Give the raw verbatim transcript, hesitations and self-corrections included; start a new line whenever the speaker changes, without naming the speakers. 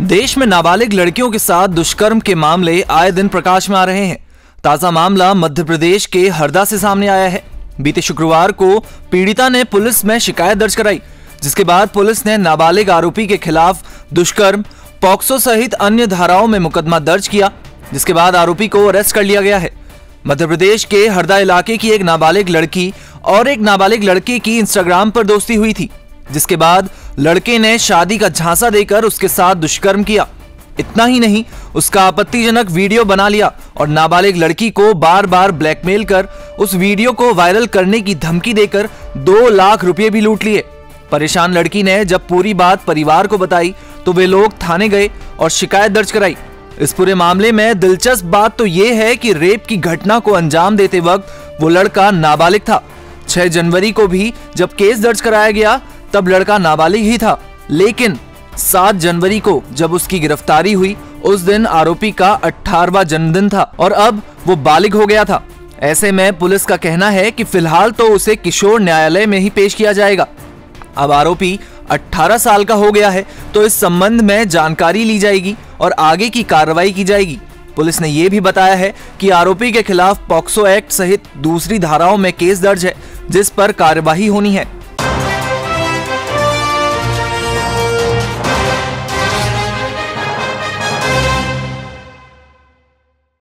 देश में नाबालिग लड़कियों के साथ दुष्कर्म के मामले आए दिन प्रकाश में आ रहे हैं। ताजा मामला मध्य प्रदेश के हरदा से सामने आया है। बीते शुक्रवार को पीड़िता ने पुलिस में शिकायत दर्ज कराई, जिसके बाद पुलिस ने नाबालिग आरोपी के खिलाफ दुष्कर्म, पॉक्सो सहित अन्य धाराओं में मुकदमा दर्ज किया, जिसके बाद आरोपी को अरेस्ट कर लिया गया है। मध्य प्रदेश के हरदा इलाके की एक नाबालिग लड़की और एक नाबालिग लड़के की इंस्टाग्राम पर दोस्ती हुई थी, जिसके बाद लड़के ने शादी का झांसा देकर उसके साथ दुष्कर्म किया। इतना ही नहीं, उसका आपत्तिजनक वीडियो बना लिया और नाबालिग लड़की को बार बार ब्लैकमेल कर उस वीडियो को वायरल करने की धमकी देकर दो लाख रुपए भी लूट लिए। परेशान लड़की ने जब पूरी बात परिवार को बताई तो वे लोग थाने गए और शिकायत दर्ज कराई। इस पूरे मामले में दिलचस्प बात तो यह है कि रेप की घटना को अंजाम देते वक्त वो लड़का नाबालिग था। छह जनवरी को भी जब केस दर्ज कराया गया तब लड़का नाबालिग ही था, लेकिन सात जनवरी को जब उसकी गिरफ्तारी हुई उस दिन आरोपी का अठारहवां जन्मदिन था और अब वो बालिग हो गया था। ऐसे में पुलिस का कहना है कि फिलहाल तो उसे किशोर न्यायालय में ही पेश किया जाएगा। अब आरोपी अठारह साल का हो गया है तो इस संबंध में जानकारी ली जाएगी और आगे की कार्रवाई की जाएगी। पुलिस ने यह भी बताया है कि आरोपी के खिलाफ पॉक्सो एक्ट सहित दूसरी धाराओं में केस दर्ज है, जिस पर कार्यवाही होनी है।